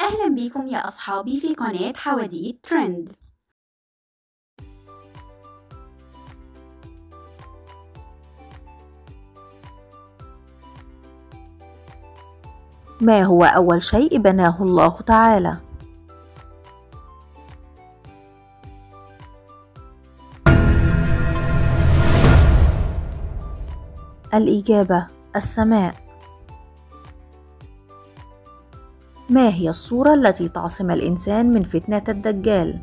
أهلا بكم يا أصحابي في قناة حواديت ترند. ما هو أول شيء بناه الله تعالى؟ الإجابة: السماء. ما هي الصورة التي تعصم الإنسان من فتنة الدجال؟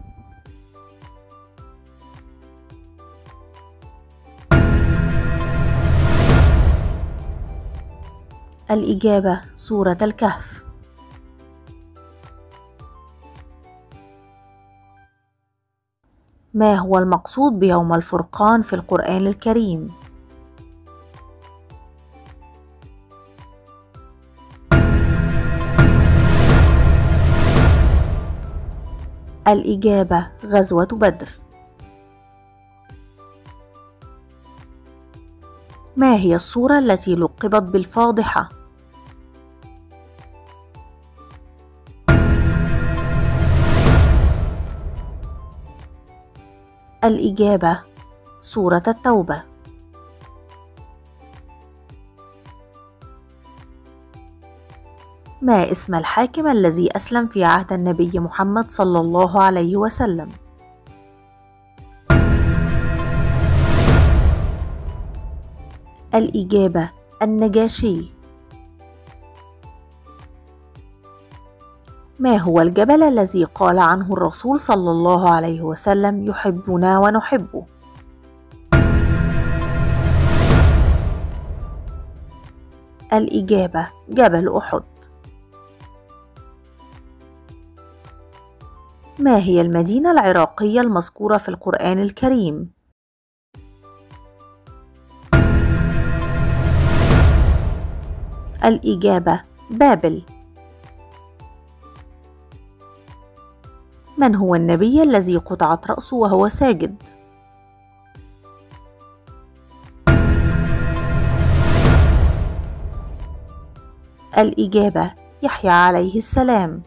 الإجابة: سورة الكهف. ما هو المقصود بيوم الفرقان في القرآن الكريم؟ الإجابة: غزوة بدر. ما هي السورة التي لقبت بالفاضحة؟ الإجابة: سورة التوبة. ما اسم الحاكم الذي أسلم في عهد النبي محمد صلى الله عليه وسلم؟ الإجابة: النجاشي. ما هو الجبل الذي قال عنه الرسول صلى الله عليه وسلم يحبنا ونحبه؟ الإجابة: جبل أحد. ما هي المدينة العراقية المذكورة في القرآن الكريم؟ الإجابة: بابل. من هو النبي الذي قطعت رأسه وهو ساجد؟ الإجابة: يحيى عليه السلام.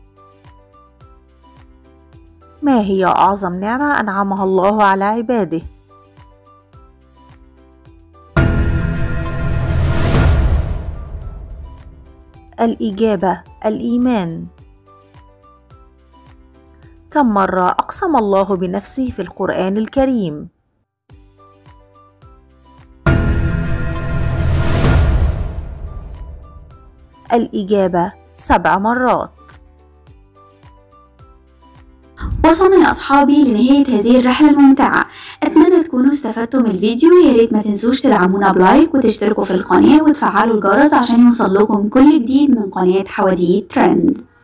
ما هي أعظم نعمة أنعمها الله على عباده؟ الإجابة: الإيمان. كم مرة أقسم الله بنفسه في القرآن الكريم؟ الإجابة: 7 مرات. وصلنا يا أصحابي لنهاية هذه الرحلة الممتعة. أتمنى تكونوا استفدتوا من الفيديو. يا ريت ما تنسوش تدعمونا بلايك وتشتركوا في القناة وتفعلوا الجرس عشان يوصل لكم كل جديد من قناة حواديت ترند.